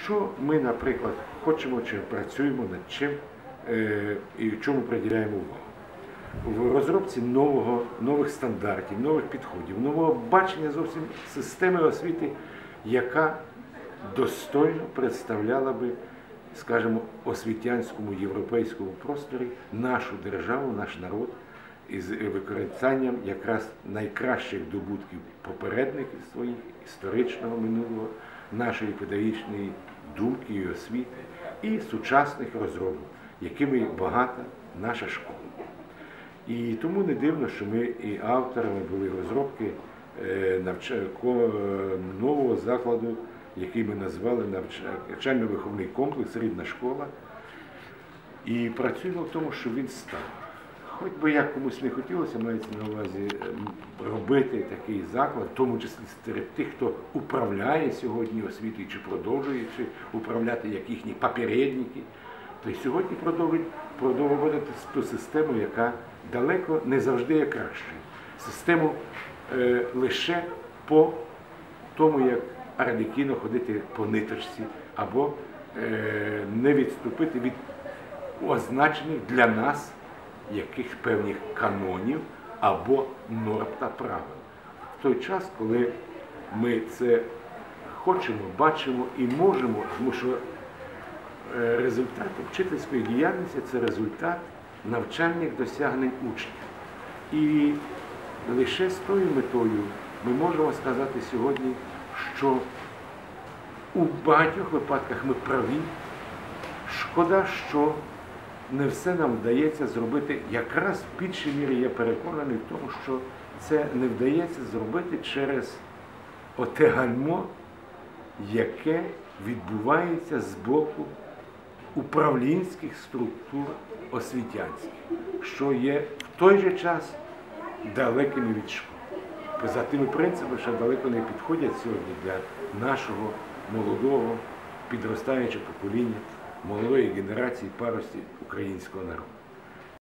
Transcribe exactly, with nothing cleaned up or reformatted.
що ми, наприклад, хочемо чи працюємо над чим е, і в чому приділяємо увагу? В розробці нового, нових стандартів, нових підходів, нового бачення зовсім системи освіти, яка достойно представляла би, скажімо, освітянському європейському просторі нашу державу, наш народ із використанням якраз найкращих здобутків попередників своїх, історичного минулого, нашої педагогічної думки і освіти, і сучасних розробок, якими багата наша школа. І тому не дивно, що ми і авторами були розробки нового закладу, який ми назвали навчально-виховний комплекс «Рідна школа». І працюємо в тому, що він став. Хоч би як комусь не хотілося, мається на увазі, робити такий заклад, в тому числі серед тих, хто управляє сьогодні освітою, чи продовжує чи управляти, як їхні попередники, то й сьогодні продовжувати ту систему, яка далеко не завжди є кращою. Систему е, лише по тому, як Арлекіно ходити по ниточці, або е, не відступити від означених для нас яких певних канонів або норм та правил. В той час, коли ми це хочемо, бачимо і можемо, тому що результат вчительської діяльності – це результат навчальних досягнень учнів. І лише з тою метою ми можемо сказати сьогодні, що у багатьох випадках ми праві. Шкода, що не все нам вдається зробити, якраз в більшій мірі я переконаний в тому, що це не вдається зробити через оте гальмо, яке відбувається з боку управлінських структур освітянських, що є в той же час далекими від школи. За тими принципами, що далеко не підходять сьогодні для нашого молодого підростаючого покоління, молодої генерації парості українського народу.